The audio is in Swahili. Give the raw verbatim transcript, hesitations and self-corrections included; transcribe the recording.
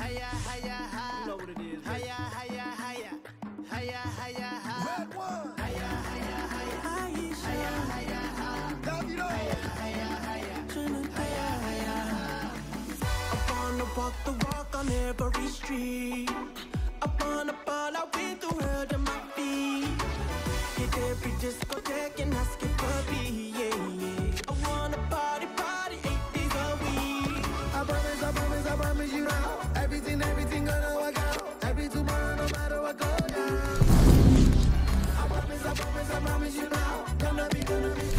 Hiya, hiya, hi. You know what it is, man. Hiya, hiya, hiya. Hiya, hiya, hi. Red one. Hiya, hiya, hiya. Hiya, hiya, hi. Davido. Hiya, hiya, hiya. Hiya, hiya, hi. I wanna walk the walk on every street. I wanna ball out with the world at my feet. Hit every discotheque and ask it for me, yeah, yeah. I wanna party, party eight days a week. I promise, I promise, I promise you now. Everything, everything gonna work out. Every tomorrow, no matter what goes down. I promise, I promise, I promise you now. Gonna be, gonna be.